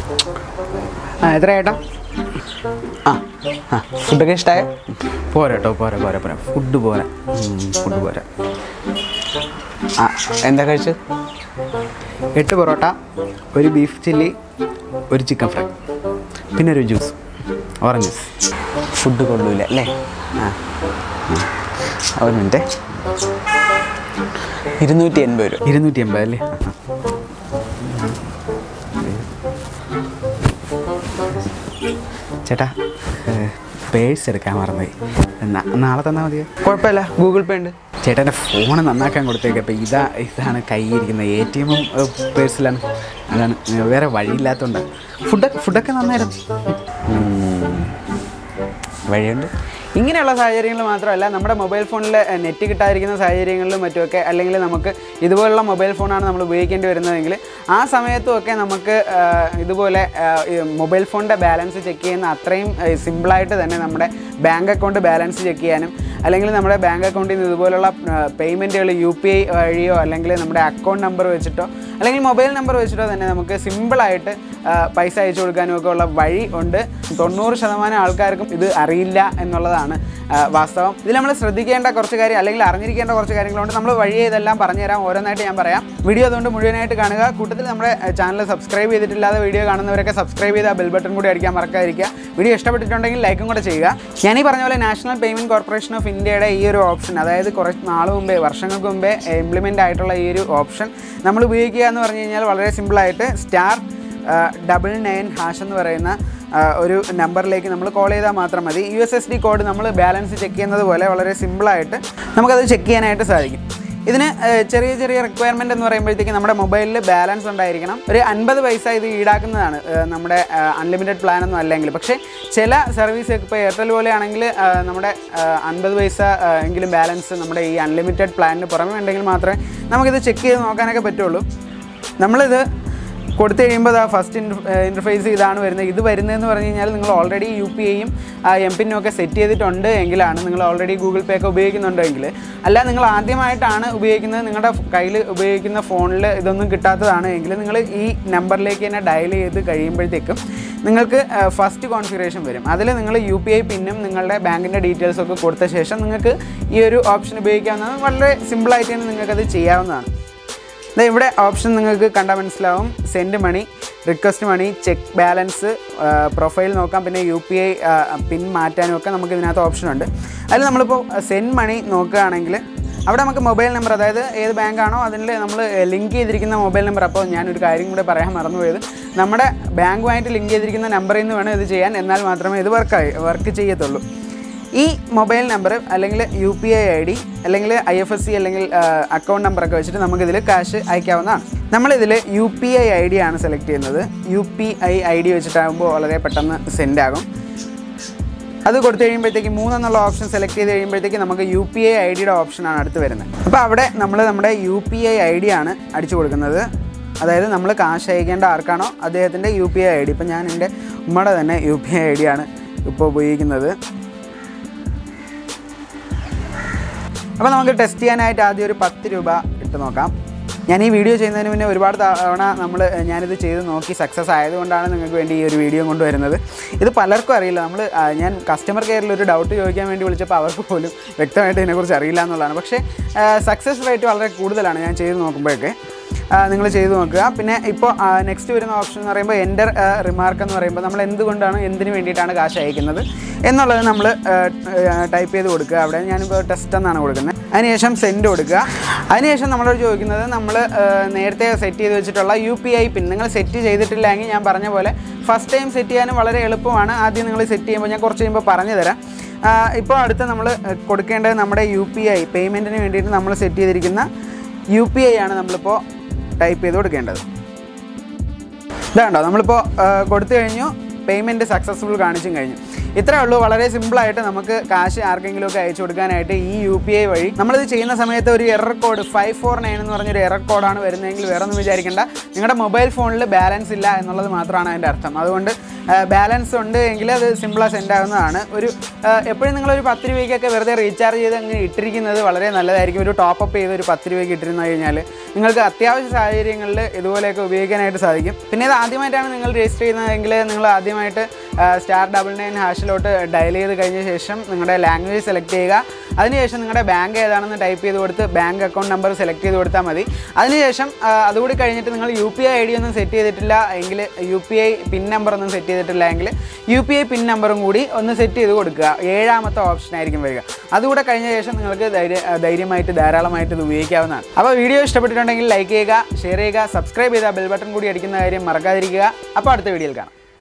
എത്ര ചേട്ടാ? ഫുഡൊക്കെ ഇഷ്ടമായ? പോരാ കേട്ടോ, പോരാ. ഫുഡ് പോരാ. എന്താ കഴിച്ചത്? 8 പൊറോട്ട, ഒരു ബീഫ് ചില്ലി, ഒരു ചിക്കൻ ഫ്രൈ, പിന്നെ ഒരു ജ്യൂസ്, ഓറഞ്ച് ജ്യൂസ്. ഫുഡ് കൊള്ളൂല അല്ലേ? ഒരു മിനിറ്റ്. 280 രൂപ. 280 അല്ലേ? ചേട്ടാ, പേഴ്സ് എടുക്കാൻ മറന്നുപോയി. നാളെ തന്നാൽ മതിയോ? കുഴപ്പമില്ല, ഗൂഗിൾ പേ ഉണ്ട്. ചേട്ടൻ്റെ ഫോൺ നന്നാക്കാൻ കൊടുത്തേക്ക്. അപ്പോൾ ഇതാണ് കയ്യിരിക്കുന്നത്. ATM പേഴ്സിലാണ്. അതാണ്, വേറെ വഴിയില്ലാത്തതുകൊണ്ടാണ്. ഫുഡൊക്കെ നന്നായിരുന്നു. വഴിയുണ്ട്. ഇങ്ങനെയുള്ള സാഹചര്യങ്ങൾ മാത്രമല്ല, നമ്മുടെ മൊബൈൽ ഫോണിൽ നെറ്റ് കിട്ടാതിരിക്കുന്ന സാഹചര്യങ്ങളിലും മറ്റുമൊക്കെ, അല്ലെങ്കിൽ നമുക്ക് ഇതുപോലുള്ള മൊബൈൽ ഫോണാണ് നമ്മൾ ഉപയോഗിക്കേണ്ടി വരുന്നതെങ്കിൽ ആ സമയത്തുമൊക്കെ നമുക്ക് ഇതുപോലെ മൊബൈൽ ഫോണിൻ്റെ ബാലൻസ് ചെക്ക് ചെയ്യുന്ന അത്രയും സിമ്പിളായിട്ട് തന്നെ നമ്മുടെ ബാങ്ക് അക്കൗണ്ട് ബാലൻസ് ചെക്ക് ചെയ്യാനും, അല്ലെങ്കിൽ നമ്മുടെ ബാങ്ക് അക്കൗണ്ടിൽ നിന്ന് ഇതുപോലുള്ള പേയ്മെൻറ്റുകൾ UPI വഴിയോ അല്ലെങ്കിൽ നമ്മുടെ അക്കൗണ്ട് നമ്പർ വെച്ചിട്ടോ അല്ലെങ്കിൽ മൊബൈൽ നമ്പർ വെച്ചിട്ടോ തന്നെ നമുക്ക് സിമ്പിളായിട്ട് പൈസ അയച്ചു കൊടുക്കാനും ഒക്കെ ഉള്ള വഴി ഉണ്ട്. 90% ആൾക്കാർക്കും ഇത് അറിയില്ല എന്നുള്ളതാണ് വാസ്തവം. ഇതിൽ നമ്മൾ ശ്രദ്ധിക്കേണ്ട കുറച്ച് കാര്യം അല്ലെങ്കിൽ അറിഞ്ഞിരിക്കേണ്ട കുറച്ച് കാര്യങ്ങളുണ്ട്. നമ്മൾ വഴിയെ ഇതെല്ലാം പറഞ്ഞുതരാം, ഓരോന്നായിട്ട് ഞാൻ പറയാം. വീഡിയോ അതുകൊണ്ട് മുഴുവനായിട്ട് കാണുക. കൂട്ടത്തിൽ നമ്മുടെ ചാനൽ സബ്സ്ക്രൈബ് ചെയ്തിട്ടില്ലാതെ വീഡിയോ കാണുന്നവരൊക്കെ സബ്സ്ക്രൈബ് ചെയ്ത് ആ ബെൽ ബട്ടൺ കൂടി അടിക്കാൻ മറക്കാതിരിക്കുക. വീഡിയോ ഇഷ്ടപ്പെട്ടിട്ടുണ്ടെങ്കിൽ ലൈക്കും കൂടെ ചെയ്യുക. ഞാനീ പറഞ്ഞ പോലെ നാഷണൽ പേയ്മെൻറ്റ് കോർപ്പറേഷൻ ഓഫ് ഇന്ത്യയുടെ ഈ ഒരു ഓപ്ഷൻ, അതായത് കുറച്ച് നാൾ മുമ്പേ, വർഷങ്ങൾക്ക് മുമ്പേ ഇംപ്ലിമെൻ്റ് ആയിട്ടുള്ള ഈ ഒരു ഓപ്ഷൻ നമ്മൾ ഉപയോഗിക്കുക എന്ന് പറഞ്ഞു കഴിഞ്ഞാൽ വളരെ സിമ്പിളായിട്ട് *99# എന്ന് പറയുന്ന ഒരു നമ്പറിലേക്ക് നമ്മൾ കോൾ ചെയ്താൽ മാത്രം മതി. USSD കോഡ് നമ്മൾ ബാലൻസ് ചെക്ക് ചെയ്യുന്നത് പോലെ വളരെ സിമ്പിളായിട്ട് നമുക്കത് ചെക്ക് ചെയ്യാനായിട്ട് സാധിക്കും. ഇതിന് ചെറിയ റിക്വയർമെൻറ്റ് എന്ന് പറയുമ്പോഴത്തേക്ക് നമ്മുടെ മൊബൈലിൽ ബാലൻസ് ഉണ്ടായിരിക്കണം. ഒരു 50 പൈസ ഇത് ഈടാക്കുന്നതാണ് നമ്മുടെ അൺലിമിറ്റഡ് പ്ലാനൊന്നും അല്ലെങ്കിൽ. പക്ഷേ ചില സർവീസ് ഇപ്പോൾ എയർടെൽ പോലെയാണെങ്കിൽ നമ്മുടെ 50 പൈസ എങ്കിലും ബാലൻസ് നമ്മുടെ ഈ അൺലിമിറ്റഡ് പ്ലാനിന് പുറമെ ഉണ്ടെങ്കിൽ മാത്രമേ നമുക്കിത് ചെക്ക് ചെയ്ത് നോക്കാനൊക്കെ പറ്റുള്ളൂ. നമ്മളിത് കൊടുത്തു കഴിയുമ്പോൾ ഫസ്റ്റ് ഇൻ്റർഫേസ് ഇതാണ് വരുന്നത്. ഇത് വരുന്നതെന്ന് പറഞ്ഞു കഴിഞ്ഞാൽ നിങ്ങൾ ഓൾറെഡി UPIയും MPIനും ഒക്കെ സെറ്റ് ചെയ്തിട്ടുണ്ട് എങ്കിലാണ്, നിങ്ങൾ ഓൾറെഡി ഗൂഗിൾ പേ ഒക്കെ ഉപയോഗിക്കുന്നുണ്ടെങ്കിൽ. അല്ല, നിങ്ങൾ ആദ്യമായിട്ടാണ് ഉപയോഗിക്കുന്നത്, നിങ്ങളുടെ കയ്യിൽ ഉപയോഗിക്കുന്ന ഫോണിൽ ഇതൊന്നും കിട്ടാത്തതാണ് എങ്കിൽ നിങ്ങൾ ഈ നമ്പറിലേക്ക് തന്നെ ഡയൽ ചെയ്ത് കഴിയുമ്പോഴത്തേക്കും നിങ്ങൾക്ക് ഫസ്റ്റ് കോൺഫിഗറേഷൻ വരും. അതിൽ നിങ്ങൾ UPI പിന്നും നിങ്ങളുടെ ബാങ്കിൻ്റെ ഡീറ്റെയിൽസൊക്കെ കൊടുത്ത ശേഷം നിങ്ങൾക്ക് ഈ ഒരു ഓപ്ഷൻ ഉപയോഗിക്കാവുന്നതാണ്. വളരെ സിമ്പിളായിട്ട് തന്നെ നിങ്ങൾക്കത് ചെയ്യാവുന്നതാണ്. ഇവിടെ ഓപ്ഷൻ നിങ്ങൾക്ക് കണ്ടാൽ മനസ്സിലാവും. Send money, request money, check balance, profile നോക്കാം, പിന്നെ UPI പിൻ മാറ്റാനും ഒക്കെ നമുക്ക് ഇതിനകത്ത് ഓപ്ഷനുണ്ട്. അതിൽ നമ്മളിപ്പോൾ സെൻഡ് മണി നോക്കുകയാണെങ്കിൽ അവിടെ നമുക്ക് മൊബൈൽ നമ്പർ, അതായത് ഏത് ബാങ്കാണോ അതിൽ നമ്മൾ ലിങ്ക് ചെയ്തിരിക്കുന്ന മൊബൈൽ നമ്പർ. അപ്പോൾ ഞാനൊരു കാര്യം കൂടെ പറയാൻ മറന്നുപോയത്, നമ്മുടെ ബാങ്കുമായിട്ട് ലിങ്ക് ചെയ്തിരിക്കുന്ന നമ്പറിൽ നിന്ന് വേണം ഇത് ചെയ്യാൻ. എന്നാൽ മാത്രമേ ഇത് വർക്ക് ചെയ്യത്തുള്ളൂ. ഈ മൊബൈൽ നമ്പർ അല്ലെങ്കിൽ UPI ID അല്ലെങ്കിൽ IFSC അല്ലെങ്കിൽ അക്കൗണ്ട് നമ്പറൊക്കെ വെച്ചിട്ട് നമുക്കിതിൽ ക്യാഷ് അയക്കാവുന്നതാണ്. നമ്മളിതിൽ UPI ID ആണ് സെലക്ട് ചെയ്യുന്നത്. UPI ID വെച്ചിട്ടാകുമ്പോൾ വളരെ പെട്ടെന്ന് സെൻഡ് ആകും. അത് കൊടുത്തു കഴിയുമ്പോഴത്തേക്ക് 3 എന്നുള്ള ഓപ്ഷൻ സെലക്ട് ചെയ്ത് കഴിയുമ്പോഴത്തേക്ക് നമുക്ക് UPI IDയുടെ ഓപ്ഷനാണ് അടുത്ത് വരുന്നത്. അപ്പോൾ അവിടെ നമ്മൾ നമ്മുടെ UPI ID ആണ് അടിച്ചു കൊടുക്കുന്നത്. അതായത് നമ്മൾ കാശ് അയക്കേണ്ട ആർക്കാണോ അദ്ദേഹത്തിൻ്റെ UPI ID. ഇപ്പോൾ ഞാൻ എൻ്റെ ഉമ്മയുടെ തന്നെ UPI ID ആണ് ഇപ്പോൾ ഉപയോഗിക്കുന്നത്. അപ്പോൾ നമുക്ക് ടെസ്റ്റ് ചെയ്യാനായിട്ട് ആദ്യം ഒരു 10 രൂപ ഇട്ട് നോക്കാം. ഞാൻ ഈ വീഡിയോ ചെയ്യുന്നതിന് മുന്നേ ഒരുപാട് തവണ ഞാനിത് ചെയ്ത് നോക്കി സക്സസ് ആയതുകൊണ്ടാണ് നിങ്ങൾക്ക് വേണ്ടി ഈ ഒരു വീഡിയോ കൊണ്ടുവരുന്നത്. ഇത് പലർക്കും അറിയില്ല. ഞാൻ കസ്റ്റമർ കെയറിൽ ഒരു ഡൗട്ട് ചോദിക്കാൻ വേണ്ടി വിളിച്ചപ്പോൾ അവർക്ക് പോലും വ്യക്തമായിട്ട് ഇതിനെക്കുറിച്ച് അറിയില്ല എന്നുള്ളതാണ്. പക്ഷേ സക്സസ് റേറ്റ് വളരെ കൂടുതലാണ് ഞാൻ ചെയ്ത് നോക്കുമ്പോഴൊക്കെ. നിങ്ങൾ ചെയ്ത് നോക്കുക. പിന്നെ ഇപ്പോൾ നെക്സ്റ്റ് വരുന്ന ഓപ്ഷൻ എന്ന് പറയുമ്പോൾ എൻ്റർ റിമാർക്ക് എന്ന് പറയുമ്പോൾ നമ്മൾ എന്തുകൊണ്ടാണ്, എന്തിനു വേണ്ടിയിട്ടാണ് കാശ് അയക്കുന്നത് എന്നുള്ളത് നമ്മൾ ടൈപ്പ് ചെയ്ത് കൊടുക്കുക. അവിടെ ഞാനിപ്പോൾ ടെസ്റ്റ് എന്നാണ് കൊടുക്കുന്നത്. അതിനുശേഷം സെൻഡ് കൊടുക്കുക. അതിനുശേഷം നമ്മളോട് ചോദിക്കുന്നത് നമ്മൾ നേരത്തെ സെറ്റ് ചെയ്ത് വെച്ചിട്ടുള്ള UPI പിൻ നിങ്ങൾ സെറ്റ് ചെയ്തിട്ടില്ലെങ്കിൽ ഞാൻ പറഞ്ഞ പോലെ ഫസ്റ്റ് ടൈം സെറ്റ് ചെയ്യാനും വളരെ എളുപ്പമാണ്. ആദ്യം നിങ്ങൾ സെറ്റ് ചെയ്യുമ്പോൾ ഞാൻ കുറച്ച് കഴിയുമ്പോൾ പറഞ്ഞു തരാം. ഇപ്പോൾ അടുത്ത് നമ്മൾ കൊടുക്കേണ്ടത് നമ്മുടെ UPI പേയ്മെൻറ്റിന് വേണ്ടിയിട്ട് നമ്മൾ സെറ്റ് ചെയ്തിരിക്കുന്ന UPI ആണ് നമ്മളിപ്പോൾ ടൈപ്പ് ചെയ്ത് കൊടുക്കേണ്ടത്. ഇതാണ്ടോ, നമ്മളിപ്പോൾ കൊടുത്തു കഴിഞ്ഞു. പേയ്മെൻറ്റ് സക്സസ്ഫുൾ കാണിച്ചും കഴിഞ്ഞു. ഇത്രയേ ഉള്ളൂ. വളരെ സിമ്പിളായിട്ട് നമുക്ക് കാശ് ആർക്കെങ്കിലുമൊക്കെ അയച്ചു കൊടുക്കാനായിട്ട് ഈ UPI വഴി. നമ്മളിത് ചെയ്യുന്ന സമയത്ത് ഒരു എറർ കോഡ് 549 എന്ന് പറഞ്ഞൊരു എറർ കോഡാണ് വരുന്നതെങ്കിൽ വേറെ ഒന്നും വിചാരിക്കേണ്ട. നിങ്ങളുടെ മൊബൈൽ ഫോണിൽ ബാലൻസ് ഇല്ല എന്നുള്ളത് മാത്രമാണ് അതിൻ്റെ അർത്ഥം. അതുകൊണ്ട് ബാലൻസ് ഉണ്ട് എങ്കിൽ അത് സിമ്പിളായി സെൻഡ് ആവുന്നതാണ്. ഒരു എപ്പോഴും നിങ്ങളൊരു 10 രൂപയ്ക്കൊക്കെ വെറുതെ റീചാർജ് ചെയ്ത് അങ്ങനെ ഇട്ടിരിക്കുന്നത് വളരെ നല്ലതായിരിക്കും. ഒരു ടോപ്പ് ചെയ്ത് ഒരു 10 രൂപയ്ക്ക് ഇട്ടിരുന്നു കഴിഞ്ഞാൽ നിങ്ങൾക്ക് അത്യാവശ്യ സാഹചര്യങ്ങളിൽ ഇതുപോലെയൊക്കെ ഉപയോഗിക്കാനായിട്ട് സാധിക്കും. പിന്നെ ഇത് ആദ്യമായിട്ടാണ് നിങ്ങൾ രജിസ്റ്റർ ചെയ്യുന്നതെങ്കിൽ നിങ്ങൾ ആദ്യമായിട്ട് *99# ഡയൽ ചെയ്ത് കഴിഞ്ഞ ശേഷം നിങ്ങളുടെ ലാംഗ്വേജ് സെലക്ട് ചെയ്യുക. അതിനുശേഷം നിങ്ങളുടെ ബാങ്ക് ഏതാണെന്ന് ടൈപ്പ് ചെയ്ത് കൊടുത്ത് ബാങ്ക് അക്കൗണ്ട് നമ്പർ സെലക്ട് ചെയ്ത് കൊടുത്താൽ മതി. അതിനുശേഷം അതുകൂടി കഴിഞ്ഞിട്ട് നിങ്ങൾ UPI ID ഒന്നും സെറ്റ് ചെയ്തിട്ടില്ല എങ്കിൽ, UPI പിൻ നമ്പർ ഒന്നും സെറ്റ് ചെയ്തിട്ടില്ല എങ്കിൽ UPI പിൻ നമ്പറും കൂടി ഒന്ന് സെറ്റ് ചെയ്ത് കൊടുക്കുക. 7ാമത്തെ ഓപ്ഷൻ ആയിരിക്കും വരിക. അതുകൂടെ കഴിഞ്ഞ ശേഷം നിങ്ങൾക്ക് ധൈര്യമായിട്ട് ധാരാളമായിട്ട് ഇത് ഉപയോഗിക്കാവുന്നതാണ്. അപ്പോൾ വീഡിയോ ഇഷ്ടപ്പെട്ടിട്ടുണ്ടെങ്കിൽ ലൈക്ക് ചെയ്യുക, ഷെയർ ചെയ്യുക, സബ്സ്ക്രൈബ് ചെയ്താൽ ബെൽ ബട്ടൺ കൂടി അടിക്കുന്ന കാര്യം മറക്കാതിരിക്കുക. അപ്പോൾ അടുത്ത വീഡിയോയിൽ കാണാം.